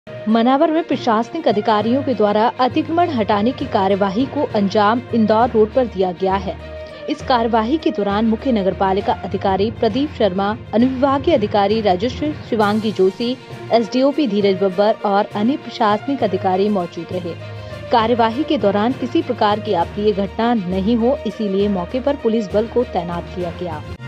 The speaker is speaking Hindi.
मनावर में प्रशासनिक अधिकारियों के द्वारा अतिक्रमण हटाने की कार्यवाही को अंजाम इंदौर रोड पर दिया गया है। इस कार्यवाही के दौरान मुख्य नगरपालिका अधिकारी प्रदीप शर्मा, अनुविभागीय अधिकारी राजश्री शिवांगी जोशी, एसडीओपी धीरज बब्बर और अन्य प्रशासनिक अधिकारी मौजूद रहे। कार्यवाही के दौरान किसी प्रकार की अप्रिय घटना नहीं हो, इसीलिए मौके पर पुलिस बल को तैनात किया गया।